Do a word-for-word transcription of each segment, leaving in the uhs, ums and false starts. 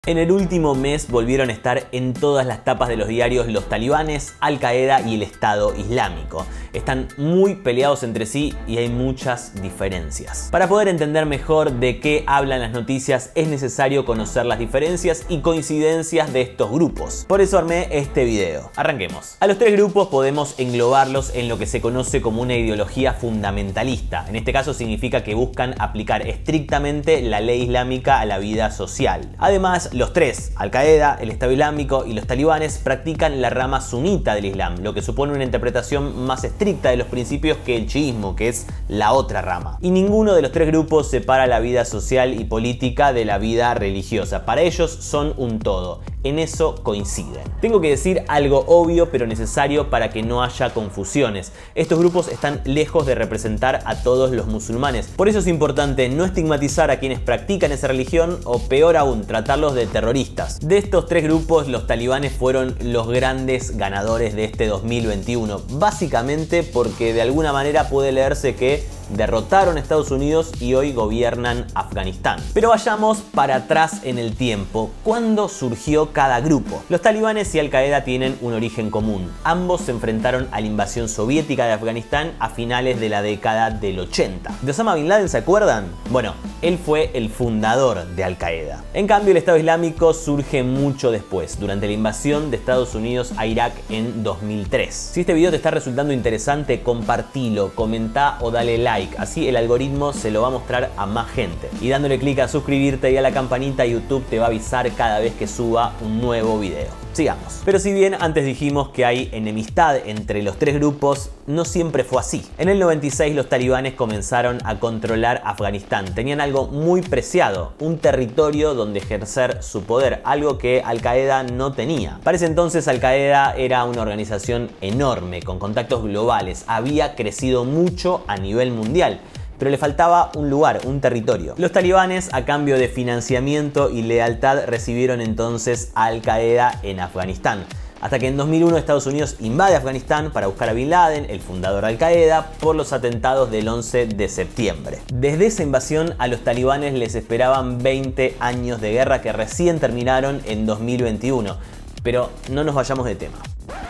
En el último mes volvieron a estar en todas las tapas de los diarios los talibanes, Al Qaeda y el Estado Islámico. Están muy peleados entre sí y hay muchas diferencias. Para poder entender mejor de qué hablan las noticias es necesario conocer las diferencias y coincidencias de estos grupos. Por eso armé este video. Arranquemos. A los tres grupos podemos englobarlos en lo que se conoce como una ideología fundamentalista. En este caso significa que buscan aplicar estrictamente la ley islámica a la vida social. Además, los tres, Al Qaeda, el Estado Islámico y los talibanes, practican la rama sunita del Islam, lo que supone una interpretación más estricta de los principios que el chiismo, que es la otra rama. Y ninguno de los tres grupos separa la vida social y política de la vida religiosa. Para ellos son un todo. En eso coinciden. Tengo que decir algo obvio pero necesario para que no haya confusiones. Estos grupos están lejos de representar a todos los musulmanes. Por eso es importante no estigmatizar a quienes practican esa religión o, peor aún, tratarlos de terroristas. De estos tres grupos, los talibanes fueron los grandes ganadores de este dos mil veintiuno. Básicamente porque de alguna manera puede leerse que derrotaron a Estados Unidos y hoy gobiernan Afganistán. Pero vayamos para atrás en el tiempo. ¿Cuándo surgió cada grupo? Los talibanes y Al Qaeda tienen un origen común. Ambos se enfrentaron a la invasión soviética de Afganistán a finales de la década del ochenta. ¿De Osama Bin Laden se acuerdan? Bueno, él fue el fundador de Al Qaeda. En cambio, el Estado Islámico surge mucho después, durante la invasión de Estados Unidos a Irak en dos mil tres. Si este video te está resultando interesante, compartilo, comenta o dale like. Así el algoritmo se lo va a mostrar a más gente. Y dándole clic a suscribirte y a la campanita, YouTube te va a avisar cada vez que suba un nuevo video. Sigamos. Pero si bien antes dijimos que hay enemistad entre los tres grupos, no siempre fue así. En el noventa y seis los talibanes comenzaron a controlar Afganistán. Tenían algo muy preciado, un territorio donde ejercer su poder, algo que Al Qaeda no tenía. Para ese entonces Al Qaeda era una organización enorme, con contactos globales, había crecido mucho a nivel mundial. Pero le faltaba un lugar, un territorio. Los talibanes, a cambio de financiamiento y lealtad, recibieron entonces a Al Qaeda en Afganistán. Hasta que en dos mil uno Estados Unidos invade Afganistán para buscar a Bin Laden, el fundador de Al Qaeda, por los atentados del once de septiembre. Desde esa invasión a los talibanes les esperaban veinte años de guerra que recién terminaron en dos mil veintiuno. Pero no nos vayamos de tema.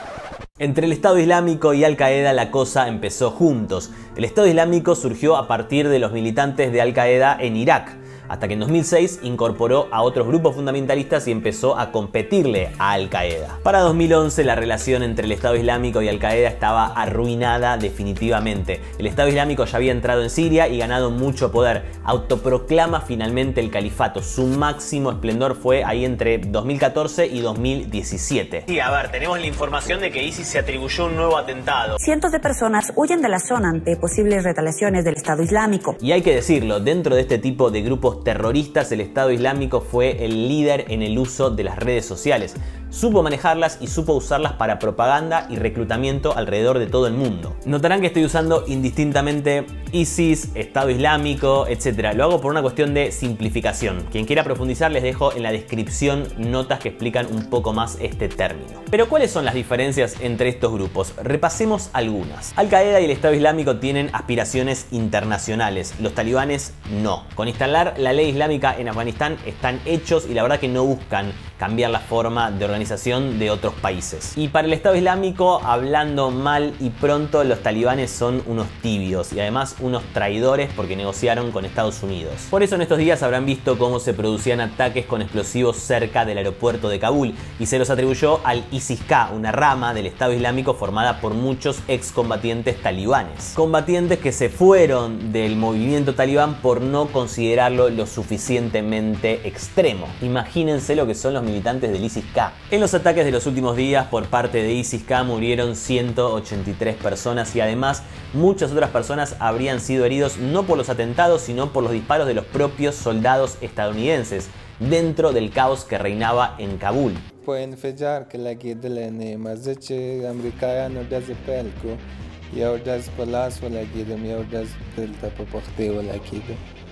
Entre el Estado Islámico y Al Qaeda la cosa empezó juntos. El Estado Islámico surgió a partir de los militantes de Al Qaeda en Irak, hasta que en dos mil seis incorporó a otros grupos fundamentalistas y empezó a competirle a Al Qaeda. Para dos mil once la relación entre el Estado Islámico y Al Qaeda estaba arruinada definitivamente. El Estado Islámico ya había entrado en Siria y ganado mucho poder. Autoproclama finalmente el califato. Su máximo esplendor fue ahí entre dos mil catorce y dos mil diecisiete. Sí, a ver, tenemos la información de que ISIS se atribuyó un nuevo atentado. Cientos de personas huyen de la zona ante posibles retaliaciones del Estado Islámico. Y hay que decirlo, dentro de este tipo de grupos terroristas, el Estado Islámico fue el líder en el uso de las redes sociales. Supo manejarlas y supo usarlas para propaganda y reclutamiento alrededor de todo el mundo. Notarán que estoy usando indistintamente ISIS, Estado Islámico, etcétera. Lo hago por una cuestión de simplificación. Quien quiera profundizar, les dejo en la descripción notas que explican un poco más este término. Pero ¿cuáles son las diferencias entre estos grupos? Repasemos algunas. Al Qaeda y el Estado Islámico tienen aspiraciones internacionales. Los talibanes no. Con instalar la ley islámica en Afganistán están hechos y la verdad que no buscan cambiar la forma de organización de otros países. Y para el Estado Islámico, hablando mal y pronto, los talibanes son unos tibios y además unos traidores porque negociaron con Estados Unidos. Por eso en estos días habrán visto cómo se producían ataques con explosivos cerca del aeropuerto de Kabul y se los atribuyó al ISIS-K, una rama del Estado Islámico formada por muchos excombatientes talibanes. Combatientes que se fueron del movimiento talibán por no considerarlo lo suficientemente extremo. Imagínense lo que son los militantes del ISIS-K. En los ataques de los últimos días por parte de ISIS-K murieron ciento ochenta y tres personas y además muchas otras personas habrían sido heridos no por los atentados sino por los disparos de los propios soldados estadounidenses dentro del caos que reinaba en Kabul.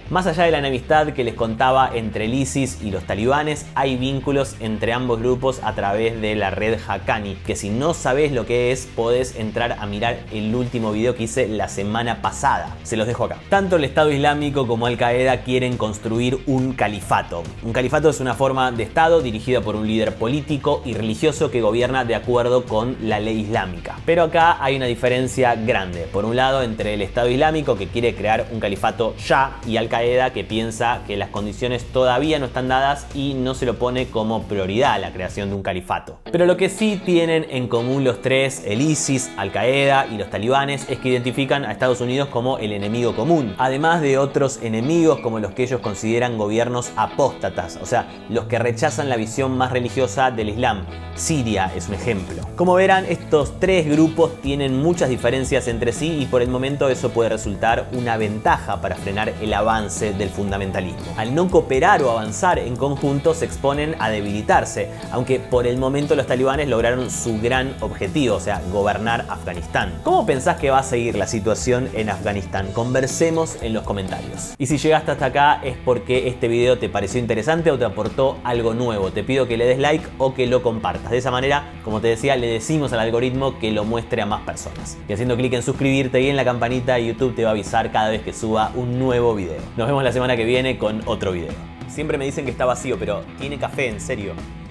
Más allá de la enemistad que les contaba entre el ISIS y los talibanes, hay vínculos entre ambos grupos a través de la red Haqqani, que si no sabes lo que es, podés entrar a mirar el último video que hice la semana pasada. Se los dejo acá. Tanto el Estado Islámico como Al Qaeda quieren construir un califato. Un califato es una forma de Estado dirigida por un líder político y religioso que gobierna de acuerdo con la ley islámica. Pero acá hay una diferencia grande. Por un lado, entre el Estado Islámico, que quiere crear un califato ya, y Al Qaeda, que piensa que las condiciones todavía no están dadas y no se lo pone como prioridad la creación de un califato. Pero lo que sí tienen en común los tres, el ISIS, Al Qaeda y los talibanes, es que identifican a Estados Unidos como el enemigo común, además de otros enemigos como los que ellos consideran gobiernos apóstatas, o sea, los que rechazan la visión más religiosa del Islam. Siria es un ejemplo. Como verán, estos tres grupos tienen muchas diferencias entre sí y por el momento eso puede resultar una ventaja para frenar el avance del fundamentalismo. Al no cooperar o avanzar en conjunto se exponen a debilitarse, aunque por el momento los talibanes lograron su gran objetivo, o sea, gobernar Afganistán. ¿Cómo pensás que va a seguir la situación en Afganistán? Conversemos en los comentarios. Y si llegaste hasta acá es porque este video te pareció interesante o te aportó algo nuevo. Te pido que le des like o que lo compartas. De esa manera, como te decía, le decimos al algoritmo que lo muestre a más personas. Y haciendo clic en suscribirte y en la campanita, YouTube te va a avisar cada vez que suba un nuevo video. Nos vemos la semana que viene con otro video. Siempre me dicen que está vacío, pero tiene café, en serio.